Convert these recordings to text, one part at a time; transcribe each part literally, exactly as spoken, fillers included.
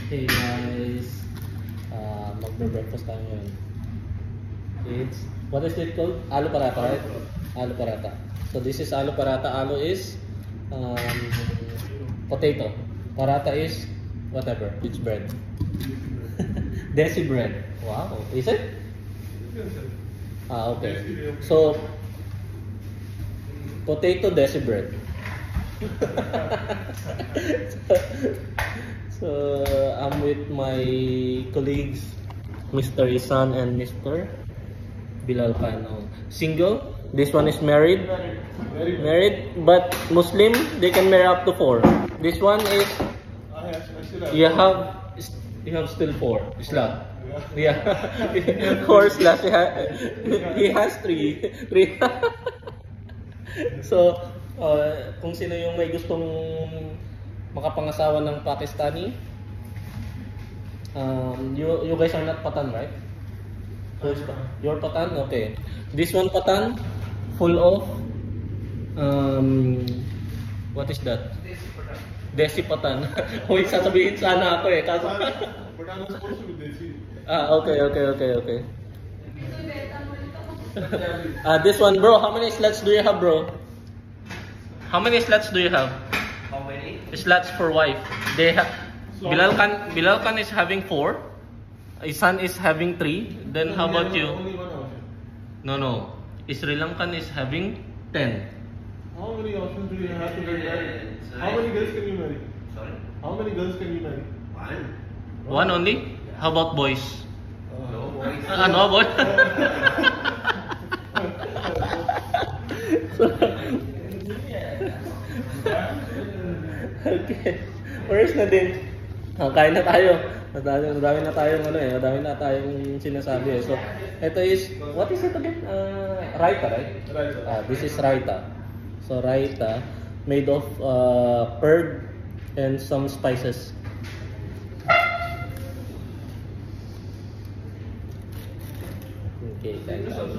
Hey guys, uh, magbe-breakfast tayo ngayon. It's, what is it called? Aloo paratha, right? Aloo paratha. So this is aloo paratha. Aloo is um, potato. Paratha is whatever. It's bread. Desi bread. Wow, is it? Ah, okay. So potato desi bread. So I'm with my colleagues, Mister Isan and Mister Bilal Khan. Single. This one is married. Married, but Muslim. They can marry up to four. This one is you have you have still four. Islam. Yeah, four slash. He, ha he has three. Three. So uh, kung sino yung may gustong makapangasawa ng Pakistani, um, you you guys are not Patan, right? You're Patan, okay. This one Patan, full of um, what is that? Desi Patan. Uy, sasabihin sana ako eh. Kaso ah, okay, okay, okay, okay. Ah, uh, this one, bro. How many slots do you have, bro? How many slots do you have? How many? Slots for wife. They have Bilal Khan. Bilal Khan is having four. Isan is having three. Then how about you? Only one option. No, no. Sri Lankan is having ten. How many options do you have to get married? How many girls can you marry? Sorry? How many girls can you marry? One. One only. How about boys? No boys. Ah, no boy. Okay. Where's Nadine? Ah, kain na tayo. Madami, madami na tayong ano eh, madami na tayong sinasabi eh. So, ito is, what is it again? Uh, raita, right? Raita. Ah, this is raita. So, raita made of uh, curd and some spices. Okay, thank you.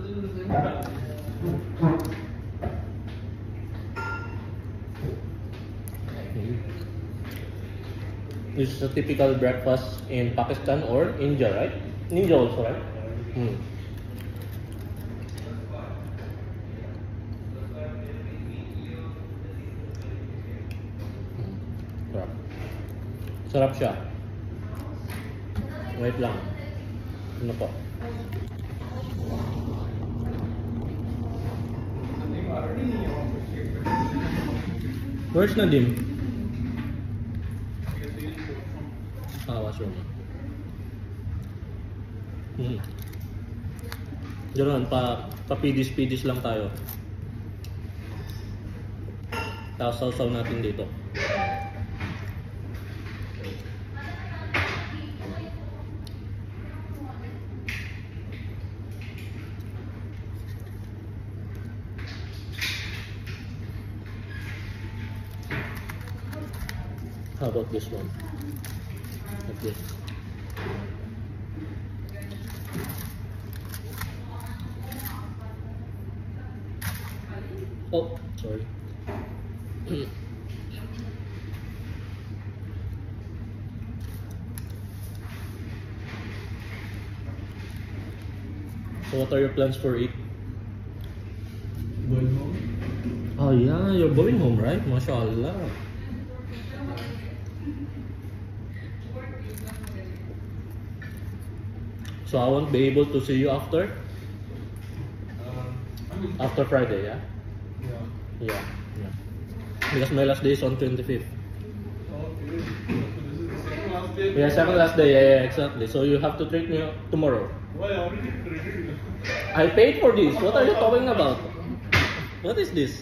This is a typical breakfast in Pakistan or India, right? India also, right? Hmm. Sarap. Sarap siya. Wait lang. Ano po? Where's Nadim? Ah, washroom. Hmm. Diyan pa, papidis-pidis lang tayo. Tapos sausaw natin dito. How about this one? Like this. Oh, sorry. So what are your plans for it? Going home? Oh yeah, you're going home, right? MashaAllah. So I won't be able to see you after? Um, I mean, After Friday, yeah? yeah. Yeah. Yeah. Because my last day is on twenty-fifth. Okay. So this is the second last day? Yeah, second last day, yeah, yeah, exactly. So you have to treat me tomorrow. Why? I already treated you. I paid for this. What are you talking about? What is this?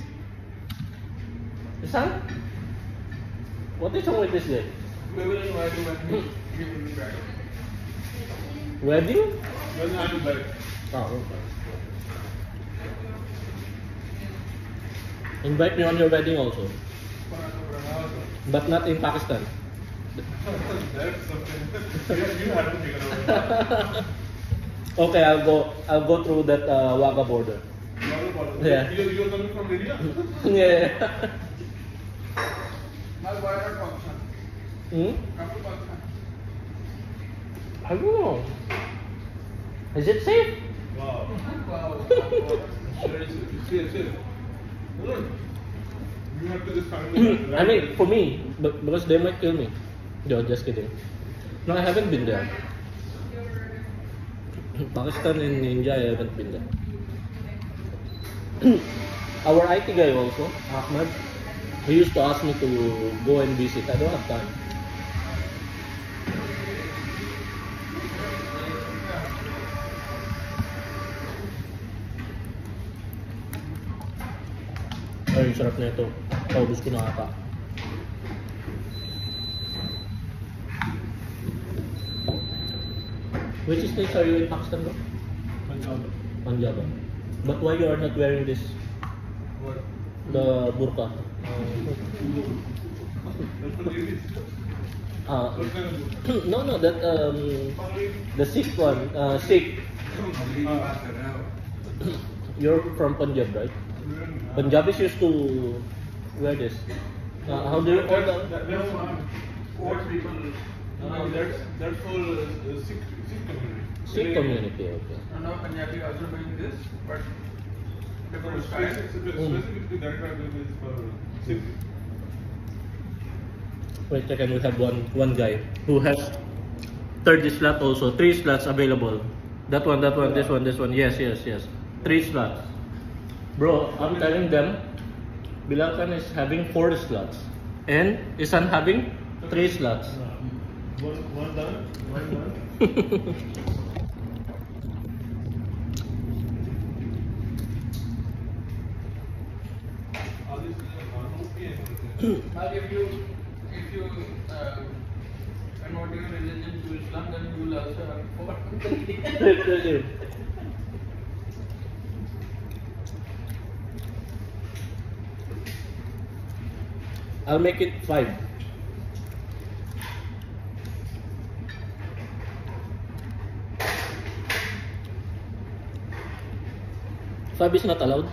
Son? What is wrong with this day? We will invite you back. We will be back. Wedding? When I will back. Oh, okay. Invite me on your wedding also. But not in Pakistan. That's something. You have to take it over. Okay, I'll go. I'll go through that uh, Wagah border. Yeah. You, you're coming from India? Yeah. My wife had function. Hmm? Come to Pakistan. I don't know. Is it safe? Wow. Wow. Sure, it's it's safe, safe. No, no. You have to just find the I mean, for me, but because they might kill me. No, just kidding. No, I haven't been there. Pakistan and India, I haven't been there. Our I T guy also, Ahmad, he used to ask me to go and visit. I don't have time. Ay, sarap na ito. Paubos ko na ata. Which states are you in Pakistan, bro? Punjab. Punjab. But why you are not wearing this, What? the burqa? That's for ladies. Uh, What kind of book? no, no, that um, the Sikh one, uh, Sikh. Ah. You're from Punjab, right? Punjabis used to wear this. Uh, how do you call That, that? that, that's one. What people? No, that's that's for uh, Sikh Sikh community. Sikh community, okay. And now Punjabi also doing this, but For different style. specific- Mm. Specifically, that kind of is for Sikh. Wait a second, we have one one guy who has thirty slot also, three slots available. That one, that one, this one, this one. Yes, yes, yes. Three slots. Bro, I'm telling them, Bilal Khan is having four slots, and Isan having three slots. One one done, one done. All these things are not okay. Now if you if you uh, convert your religion to Islam, then you will also have four. I'll make it five. Five is not allowed.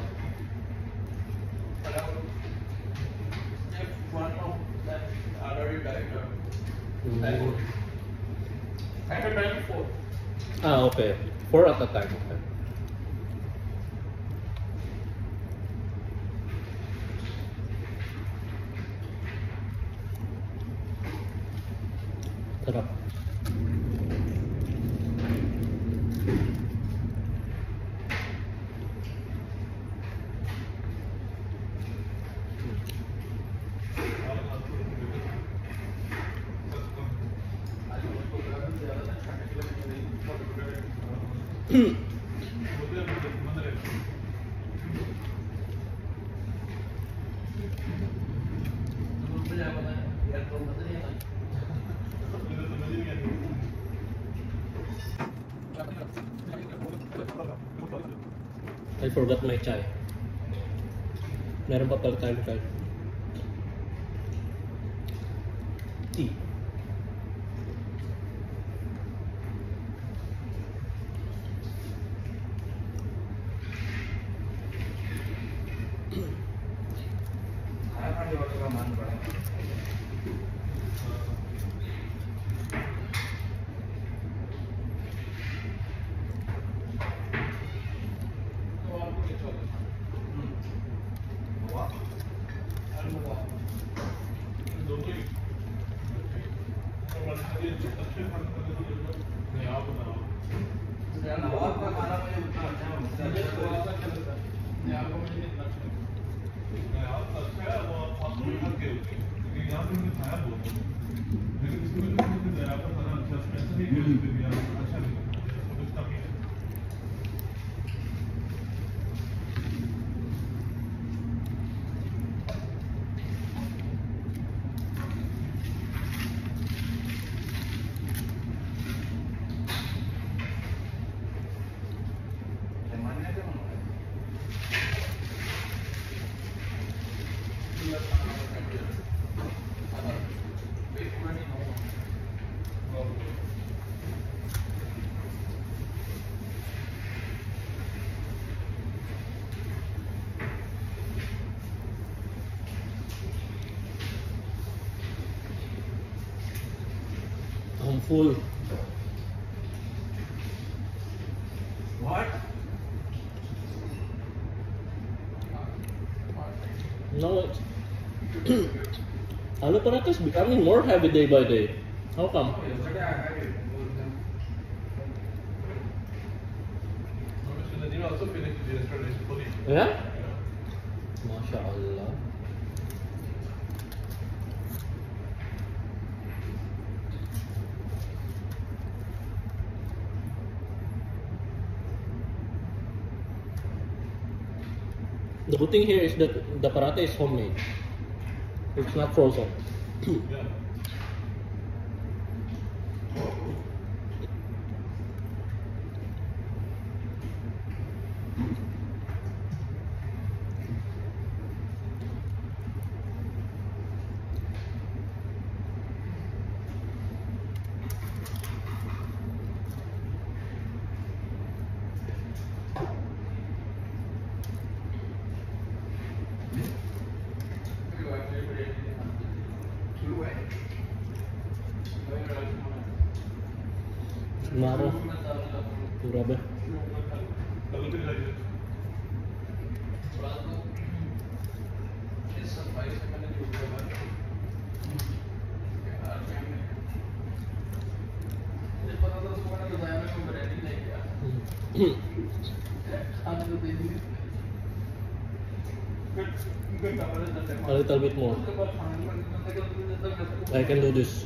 If one of them already died, or Mm. at a time four. Ah, okay. Four at a time. Okay. Sarap. I forgot my chai. Meron pa pala tayo kahit. Tea. I'm full. No, it's aloo paratha is becoming more heavy day by day. How come? Yesterday I had it. You also finished the restaurant fully. Yeah? MashaAllah. The good thing here is that the paratha is homemade. It's not frozen. Yeah. Maro. Grabe. A little bit more. I can do this.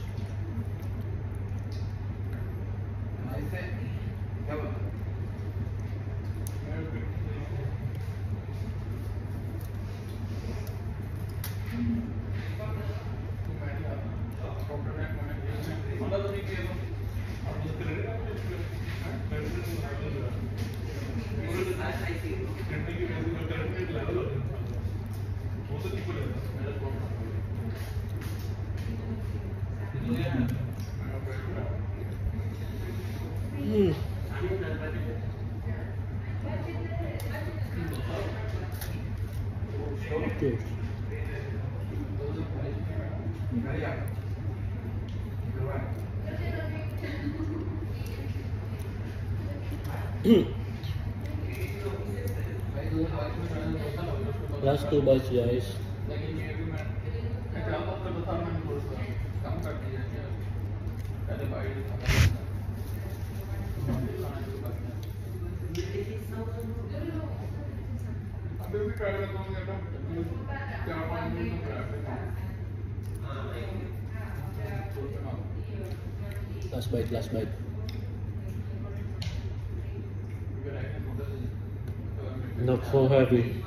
Hmm. Okay. Last two bites, guys. Last bite, last bite. Not so heavy.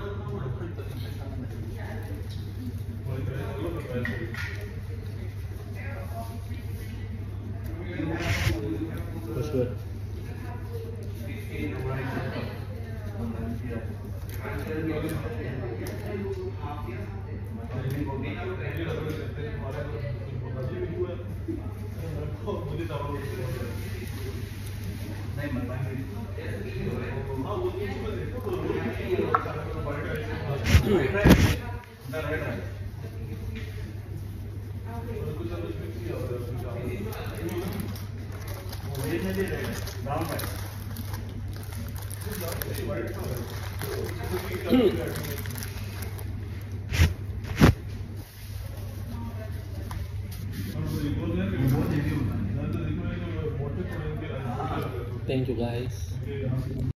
That's good. Thank you, guys.